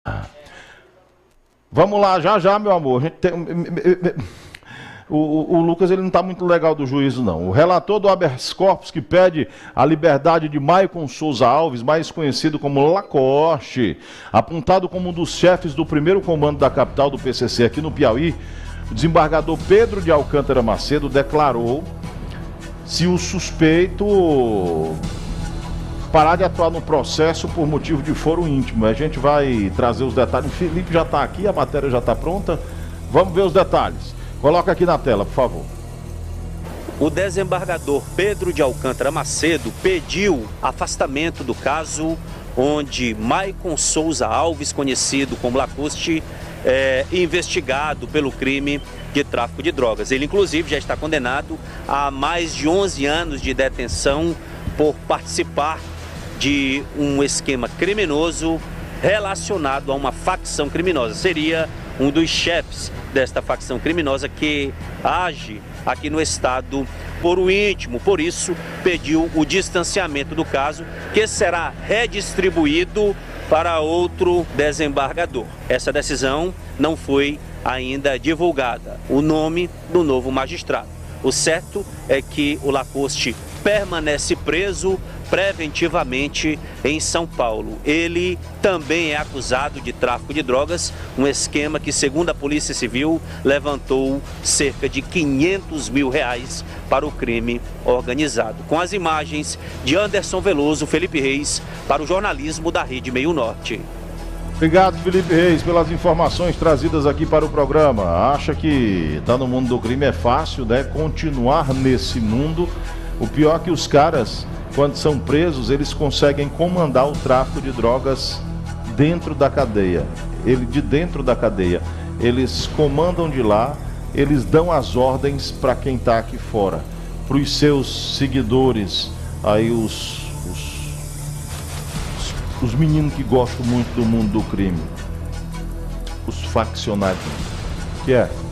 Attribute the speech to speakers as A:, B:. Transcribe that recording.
A: Vamos lá, já, meu amor. A gente tem... O Lucas ele não está muito legal do juízo, não. O relator do habeas corpus que pede a liberdade de Maicon Souza Alves, mais conhecido como Lacoste, apontado como um dos chefes do primeiro comando da capital do PCC aqui no Piauí, o desembargador Pedro de Alcântara Macedo declarou se o suspeito parar de atuar no processo por motivo de foro íntimo. A gente vai trazer os detalhes. O Felipe já está aqui, a matéria já está pronta. Vamos ver os detalhes. Coloca aqui na tela, por favor.
B: O desembargador Pedro de Alcântara Macedo pediu afastamento do caso onde Maicon Souza Alves, conhecido como Lacoste, é investigado pelo crime de tráfico de drogas. Ele, inclusive, já está condenado a mais de 11 anos de detenção por participar de um esquema criminoso relacionado a uma facção criminosa. Seria um dos chefes desta facção criminosa que age aqui no estado por o íntimo. Por isso, pediu o distanciamento do caso, que será redistribuído para outro desembargador. Essa decisão não foi ainda divulgada, o nome do novo magistrado. O certo é que o Lacoste permanece preso preventivamente em São Paulo. Ele também é acusado de tráfico de drogas, um esquema que, segundo a Polícia Civil, levantou cerca de R$500 mil para o crime organizado. Com as imagens de Anderson Veloso, Felipe Reis, para o jornalismo da Rede Meio Norte.
A: Obrigado, Felipe Reis, pelas informações trazidas aqui para o programa. Acha que estar no mundo do crime é fácil, né? Continuar nesse mundo. O pior é que os caras, quando são presos, eles conseguem comandar o tráfico de drogas dentro da cadeia. De dentro da cadeia. Eles comandam de lá, eles dão as ordens para quem está aqui fora. Para os seus seguidores, aí os meninos que gostam muito do mundo do crime. Os faccionários. Que é?